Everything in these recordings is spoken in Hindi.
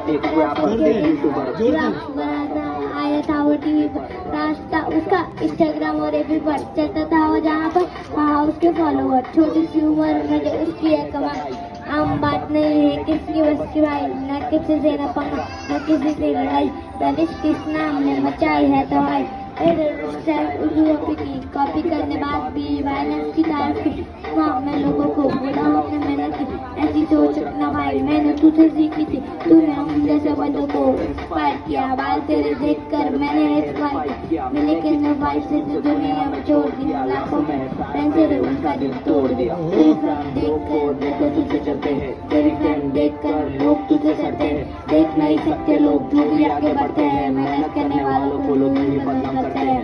एक यूट्यूबर आया था वो टीवी पर, रास्ता उसका इंस्टाग्राम और एफबी पर चलता था वो, जहाँ पर वहाँ उसके फॉलोवर। छोटी सी उम्र में जो उसकी है कमाई, आम बात नहीं है किसकी बस की भाई, न किसी से न पंगा न किसी से लड़ाई, दनिश किस नाम ने मचाई है तो भाई। उर्दू की कॉपी करने बाद भी वायलेंस की तारीफ की, वहाँ मैं लोगों को बोला हमने मेहनत की, ऐसी सोच रखना भाई मैंने तुझसे सीखी थी, तूने हम जैसे बंदों को इंस्पायर किया, बाल तेरे देख कर मैंने इंस्पायर किया, मैं लेकिन भाई से दुनिया में छोड़ दी, लाखों में फ्रेंड से उनका दिल तोड़ दिया। तेरी फ्रेंड देख कर देखो तुझे चलते हैं, तेरी फ्रेंड देख कर लोग तुझे चलते हैं, देख नहीं सकते लोग जो भी आगे बढ़ते हैं, मेहनत करने वालों को लोग भी बदनाम करते हैं।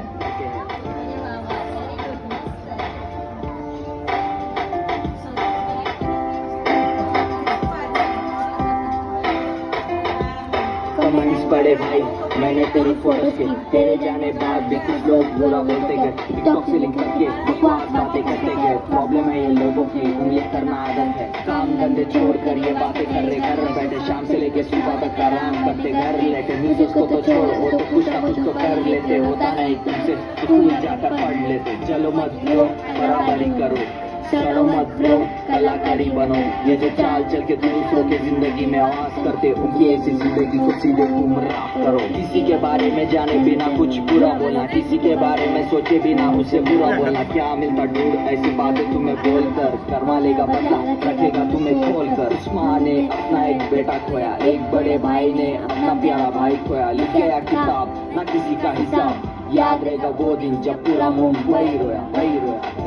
कमेंट्स पढ़े भाई मैंने तेरी फोटोज की, तेरे जाने बाद भी कुछ लोग बुरा बोलते गए, टिकटॉक से लिंक करके बकवास बातें करते गए। प्रॉब्लम है ये लोगों की उंगली करना आदत है, काम धंधे छोड़ कर ये बातें कर रहे, घर में बैठे शाम से लेके सुबह तक आराम करते, घर लेटे म्यूजिक को तो छोड़ वो तो कुछ ना कुछ तो कर लेते, होता नहीं तुमसे स्कूल जाकर पढ़ लेते। चलो मत ब्रो बराबरी करो, चलो मत ब्रो कलाकारी बनो, ये जो चाल चल के दूसरों के जिंदगी में आवाज करते, उनकी ऐसी जिंदगी को सीधे गुमराह करो। किसी के बारे में जाने बिना कुछ बुरा बोलना, किसी के बारे में सोचे बिना उसे बुरा बोलना, क्या मिलता ढूंढ ऐसी बातें तुम्हें बोलकर, करवा लेगा बदला रखेगा तुम्हें खोल कर। माँ ने अपना एक बेटा खोया, एक बड़े भाई ने अपना प्यारा भाई खोया, लिख गया किताब ना किसी का हिसाब, याद रहेगा वो दिन जब पूरा मुंह वही रोया वही रोया।